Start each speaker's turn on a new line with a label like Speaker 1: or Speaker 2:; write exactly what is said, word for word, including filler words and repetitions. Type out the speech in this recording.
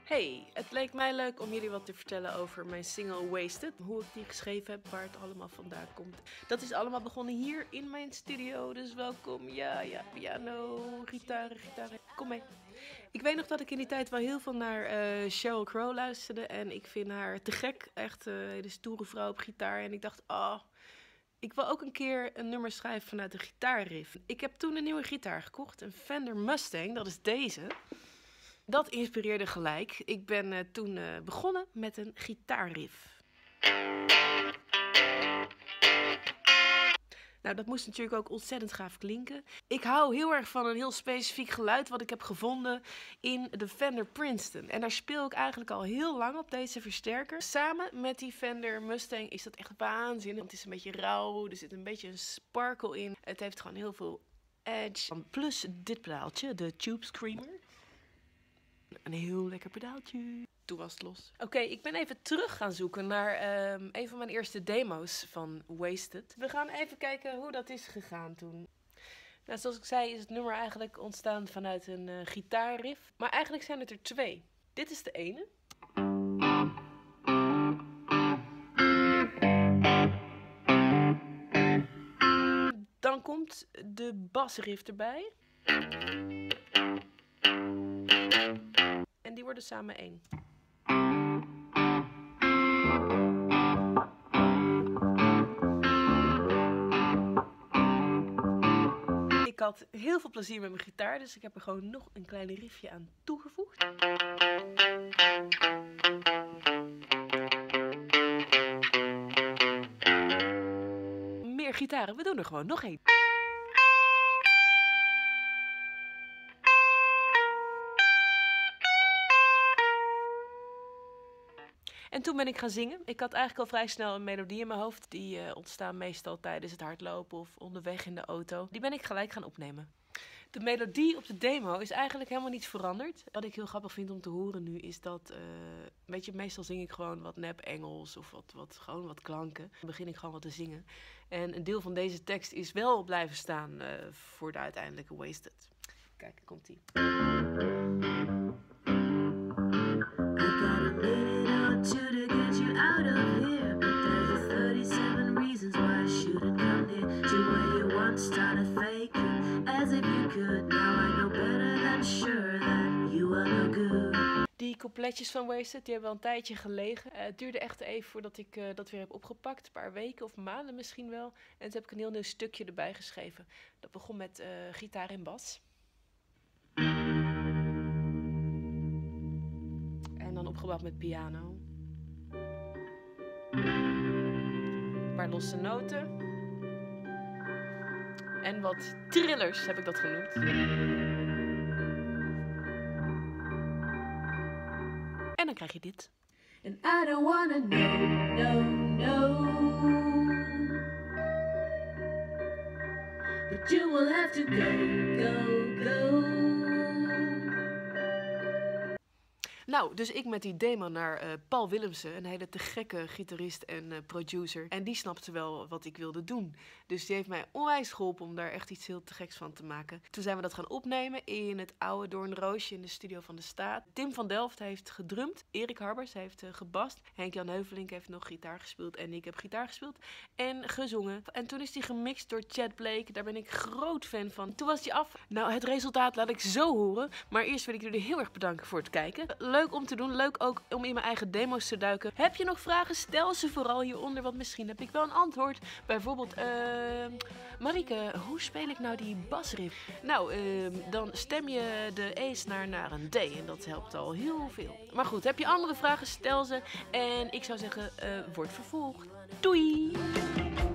Speaker 1: Hey, het leek mij leuk om jullie wat te vertellen over mijn single Wasted. Hoe ik die geschreven heb, waar het allemaal vandaan komt. Dat is allemaal begonnen hier in mijn studio, dus welkom. Ja, ja, piano, gitaren, gitaren. Kom mee. Ik weet nog dat ik in die tijd wel heel veel naar uh, Sheryl Crow luisterde. En ik vind haar te gek. Echt een uh, hele stoere vrouw op gitaar. En ik dacht, oh, ik wil ook een keer een nummer schrijven vanuit een gitaarriff. Ik heb toen een nieuwe gitaar gekocht, een Fender Mustang, dat is deze. Dat inspireerde gelijk. Ik ben uh, toen uh, begonnen met een gitaarriff. Nou, dat moest natuurlijk ook ontzettend gaaf klinken. Ik hou heel erg van een heel specifiek geluid wat ik heb gevonden in de Fender Princeton. En daar speel ik eigenlijk al heel lang op deze versterker. Samen met die Fender Mustang is dat echt waanzinnig. Het is een beetje rauw, er zit een beetje een sparkle in. Het heeft gewoon heel veel edge. Plus dit pedaaltje, de Tube Screamer. Een heel lekker pedaaltje. Toen was het los. Oké, okay, ik ben even terug gaan zoeken naar um, een van mijn eerste demo's van Wasted. We gaan even kijken hoe dat is gegaan toen. Nou, zoals ik zei is het nummer eigenlijk ontstaan vanuit een uh, gitaarriff. Maar eigenlijk zijn het er twee. Dit is de ene. Dan komt de basriff erbij. En die worden samen één. Ik had heel veel plezier met mijn gitaar, dus ik heb er gewoon nog een klein riffje aan toegevoegd. Meer gitaren, we doen er gewoon nog één. En toen ben ik gaan zingen. Ik had eigenlijk al vrij snel een melodie in mijn hoofd. Die uh, ontstaan meestal tijdens het hardlopen of onderweg in de auto. Die ben ik gelijk gaan opnemen. De melodie op de demo is eigenlijk helemaal niet veranderd. Wat ik heel grappig vind om te horen nu is dat... Uh, weet je, meestal zing ik gewoon wat nep Engels of wat, wat, gewoon wat klanken. Dan begin ik gewoon wat te zingen. En een deel van deze tekst is wel blijven staan uh, voor de uiteindelijke Wasted. Kijk, komt ie. Die coupletjes van Wasted, die hebben wel een tijdje gelegen. Uh, het duurde echt even voordat ik uh, dat weer heb opgepakt. Een paar weken of maanden misschien wel. En toen heb ik een heel nieuw stukje erbij geschreven. Dat begon met uh, gitaar en bas. En dan opgebouwd met piano. Een paar losse noten. En wat trillers heb ik dat genoemd. En dan krijg je dit. And I don't wanna know, no, no. But you will have to go, go, go. Nou, dus ik met die demo naar uh, Paul Willemsen, een hele te gekke gitarist en uh, producer. En die snapte wel wat ik wilde doen. Dus die heeft mij onwijs geholpen om daar echt iets heel te geks van te maken. Toen zijn we dat gaan opnemen in het oude Doornroosje in de studio van de Staat. Tim van Delft heeft gedrumd. Erik Harbers heeft uh, gebast. Henk-Jan Heuvelink heeft nog gitaar gespeeld. En ik heb gitaar gespeeld en gezongen. En toen is die gemixt door Chad Blake. Daar ben ik groot fan van. Toen was die af. Nou, het resultaat laat ik zo horen. Maar eerst wil ik jullie heel erg bedanken voor het kijken. Leuk om te doen. Leuk ook om in mijn eigen demo's te duiken. Heb je nog vragen? Stel ze vooral hieronder. Want misschien heb ik wel een antwoord. Bijvoorbeeld, uh, Marieke, hoe speel ik nou die basriff? Nou, uh, dan stem je de E's naar, naar een D. En dat helpt al heel veel. Maar goed, heb je andere vragen? Stel ze. En ik zou zeggen, uh, wordt vervolgd. Doei!